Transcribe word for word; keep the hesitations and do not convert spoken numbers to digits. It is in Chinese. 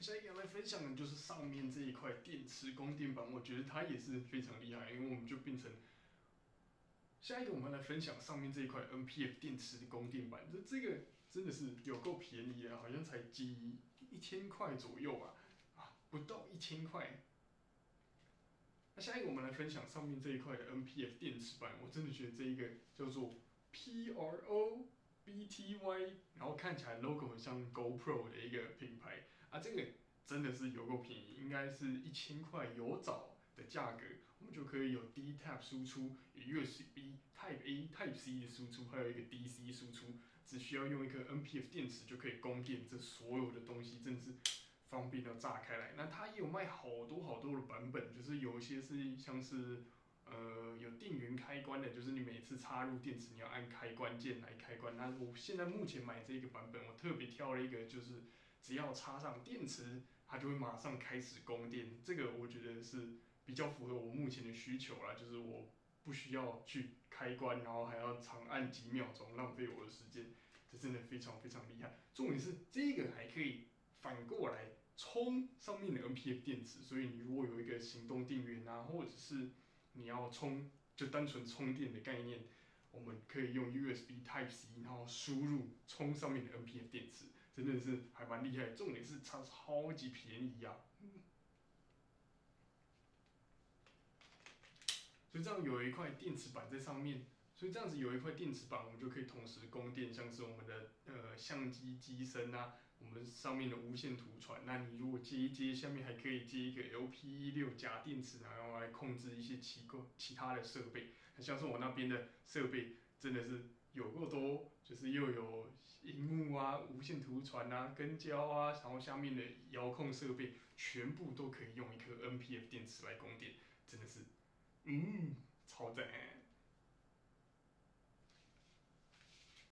下一个要来分享的就是上面这一块电池供电板，我觉得它也是非常厉害，因为我们就变成下一个我们来分享上面这一块 N P F 电池的供电板，这这个真的是有够便宜的，好像才几一千块左右吧，啊，不到一千块。那下一个我们来分享上面这一块的 N P F 电池板，我真的觉得这一个叫做 P R O B T Y， 然后看起来 logo 很像 GoPro 的一个品牌啊，这个真的是有够便宜，应该是一千块有找的价格，我们就可以有 D Type 输出，有 U S B Type A、Type C 的输出，还有一个 D C 输出，只需要用一颗 N P F 电池就可以供电，这所有的东西真的是方便到炸开来。那它也有卖好多好多的版本，就是有一些是像是呃有电源开关的，就是你每次插入电池你要按开关键来开关。那我现在目前买这个版本，我特别挑了一个，就是只要插上电池，它就会马上开始供电。这个我觉得是比较符合我目前的需求啦，就是我不需要去开关，然后还要长按几秒钟，浪费我的时间。这真的非常非常厉害。重点是这个还可以反过来充上面的 N P F 电池，所以你如果有一个行动电源啊，或者是你要充，就单纯充电的概念，我们可以用 U S B Type C， 然后输入充上面的 N P F 电池，真的是还蛮厉害的。重点是它超级便宜呀、啊，所以这样有一块电池板在上面。所以这样子有一块电池板，我们就可以同时供电，像是我们的呃相机机身啊，我们上面的无线图传。那你如果接一接，下面还可以接一个 L P 一六假电池，然后来控制一些其其他的设备。像是我那边的设备真的是有够多，就是又有荧幕啊、无线图传啊、跟焦啊，然后下面的遥控设备全部都可以用一颗 N P F 电池来供电，真的是，嗯，超赞。